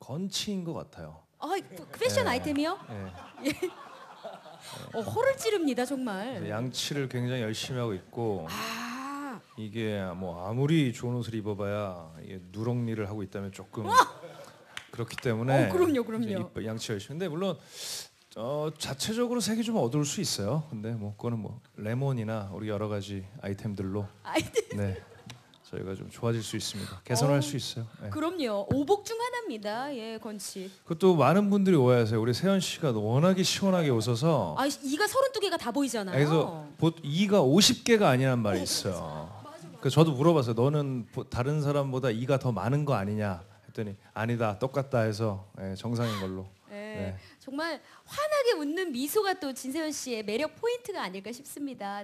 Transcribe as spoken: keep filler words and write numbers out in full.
건치인 것 같아요. 아, 패션 네. 아이템이요? 예. 어, 허를 찌릅니다 정말. 그래서 양치를 굉장히 열심히 하고 있고 아, 이게 뭐 아무리 좋은 옷을 입어봐야 이게 누렁니를 하고 있다면 조금 그렇기 때문에 어, 그럼요, 그럼요. 이제 입- 양치 열심히. 근데 물론 어, 자체적으로 색이 좀 어두울 수 있어요. 근데 뭐 그거는 뭐 레몬이나 우리 여러 가지 아이템들로 아이템. 네 저희가 좀 좋아질 수 있습니다. 개선할 어, 수 있어요. 네. 그럼요. 오복 중 하나입니다. 예, 건치. 그것도 많은 분들이 오해하세요. 우리 세연 씨가 워낙에 시원하게 웃어서 아, 이가 서른두 개가 다 보이잖아요. 그래서 보- 이가 오십 개가 아니란 말이 있어요. 그 저도 물어봤어요. 너는 보- 다른 사람보다 이가 더 많은 거 아니냐 했더니 아니다, 똑같다 해서 예, 정상인 걸로. 예, 네. 정말 환하게 웃는 미소가 또 진세현 씨의 매력 포인트가 아닐까 싶습니다.